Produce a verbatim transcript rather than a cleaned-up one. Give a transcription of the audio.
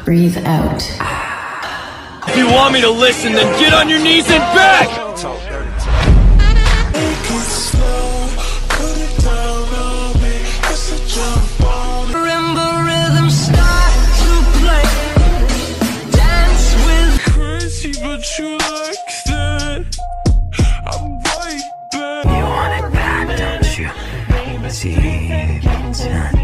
Breathe out. If you want me to listen, then get on your knees and beg! You like that? I'm right back. You want it bad, don't you? See,